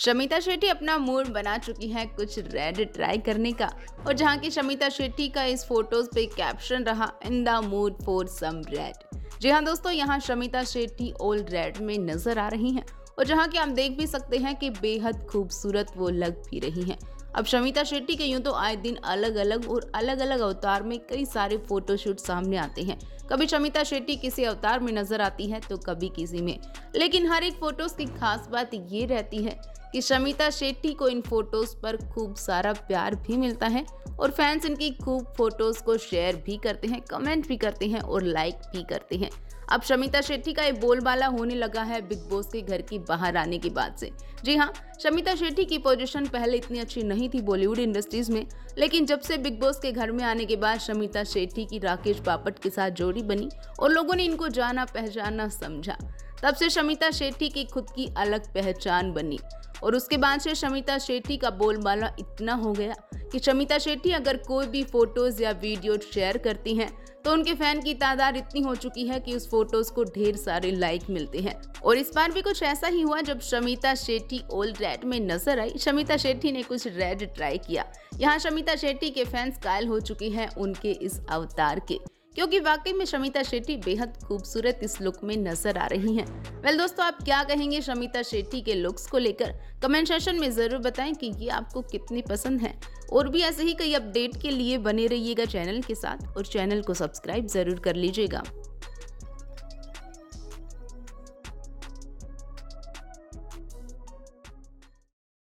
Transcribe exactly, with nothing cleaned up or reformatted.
शमिता शेट्टी अपना मूड बना चुकी हैं कुछ रेड ट्राई करने का। और जहां की शमिता शेट्टी का इस फोटोज पे कैप्शन रहा, in the mood for some red. जी हां दोस्तों, यहां शमिता शेट्टी ओल्ड रेड में नजर आ रही हैं और जहां कि आप देख भी सकते हैं कि बेहद खूबसूरत वो लग भी रही हैं। अब शमिता शेट्टी के यूं तो आए दिन अलग अलग और अलग अलग अवतार में कई सारे फोटोशूट सामने आते हैं। कभी शमिता शेट्टी किसी अवतार में नजर आती है तो कभी किसी में, लेकिन हर एक फोटोज की खास बात ये रहती है कि शमिता शेट्टी को इन फोटोज पर खूब सारा प्यार भी मिलता है और फैंस इनकी खूब फोटोज को शेयर भी करते हैं, कमेंट भी करते हैं और लाइक भी करते हैं। अब शमिता शेट्टी का ये बोलबाला होने लगा है बिग बॉस के घर की बाहर आने के बाद से। जी हाँ, शमिता शेट्टी की पोजीशन पहले इतनी अच्छी नहीं थी बॉलीवुड इंडस्ट्रीज में, लेकिन जब से बिग बॉस के घर में आने के बाद शमिता शेट्टी की राकेश बापट के साथ जोड़ी बनी और लोगों ने इनको जाना पहचाना समझा, तब से शमिता शेट्टी की खुद की अलग पहचान बनी। और उसके बाद से शमिता शेट्टी का बोलबाला इतना हो गया कि शमिता शेट्टी अगर कोई भी फोटोज या वीडियो शेयर करती हैं तो उनके फैन की तादाद इतनी हो चुकी है कि उस फोटोज को ढेर सारे लाइक मिलते हैं। और इस बार भी कुछ ऐसा ही हुआ जब शमिता शेट्टी ओल्ड रेड में नजर आई। शमिता शेट्टी ने कुछ रेड ट्राई किया। यहाँ शमिता शेट्टी के फैंस कायल हो चुके हैं उनके इस अवतार के, क्योंकि वाकई में शमिता शेट्टी बेहद खूबसूरत इस लुक में नजर आ रही हैं। वेल दोस्तों, आप क्या कहेंगे शमिता शेट्टी के लुक्स को लेकर? कमेंट सेक्शन में जरूर बताएं कि ये आपको कितनी पसंद है। और भी ऐसे ही कई अपडेट के लिए बने रहिएगा चैनल के साथ और चैनल को सब्सक्राइब जरूर कर लीजिएगा।